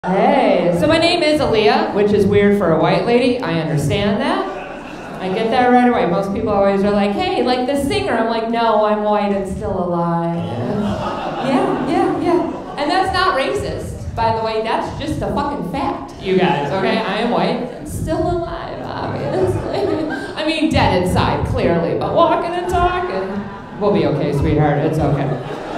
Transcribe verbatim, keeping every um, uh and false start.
Hey, so my name is Alia, which is weird for a white lady. I understand that. I get that right away. Most people always are like, hey, like the singer. I'm like, no, I'm white and still alive. Yeah, yeah, yeah. And that's not racist, by the way. That's just a fucking fact, you guys, okay? I am white and still alive, obviously. I mean, dead inside, clearly, but walking and talking. We'll be okay, sweetheart. It's okay.